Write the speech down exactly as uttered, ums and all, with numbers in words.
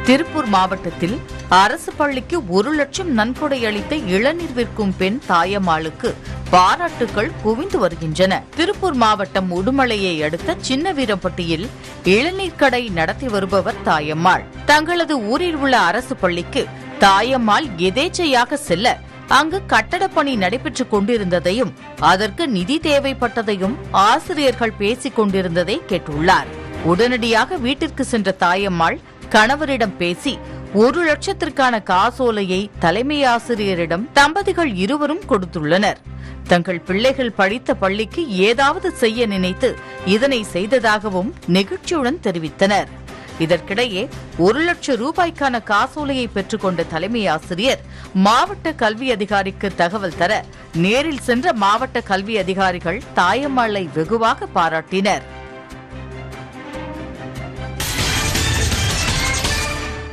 திருப்பூர் மாவட்டத்தில் அரசு பள்ளிக்கு ஒரு லட்சம் நன்கொடை அளித்த இளநீர் விற்கும் பெண் தாயம்மாளுக்கு பாராட்டுகள் குவிந்து வருகின்றன. திருப்பூர் மாவட்டம் உடுமலையை அடுத்த சின்னவீரம்பட்டியில் இளநீர் கடை நடத்தி வருபவர் தாயம்மாள். தங்களது ஊரில் உள்ள அரசு பள்ளிக்கு தாயம்மாள் எதேச்சையாக செல்ல அங்கு கட்டடப் பணி நடைபெற்றுக் கொண்டிருந்ததையும் அதற்கு நிதி தேவைப்பட்டதையும் ஆசிரியர்கள் பேசிக் கொண்டிருந்ததை கேட்டுள்ளார். உடனடியாக வீட்டிற்கு சென்ற தாயம்மாள் கணவரிடம் பேசி ஒரு லட்சத்திற்கான காசோலையை தலைமை ஆசிரியரிடம் தம்பதிகள் இருவரும் கொடுத்துள்ளனர். தங்கள் பிள்ளைகள் படித்த பள்ளிக்கு ஏதாவது செய்ய நினைத்து இதனை செய்ததாகவும் நெகிழ்ச்சியுடன் தெரிவித்தனர். இதற்கிடையே ஒரு லட்சம் ரூபாய்க்கான காசோலையை பெற்றுக்கொண்ட தலைமை ஆசிரியர் மாவட்ட கல்வி அதிகாரிக்கு தகவல் தர நேரில் சென்ற மாவட்ட கல்வி அதிகாரிகள் தாயம்மாளை வெகுவாக பாராட்டினர்.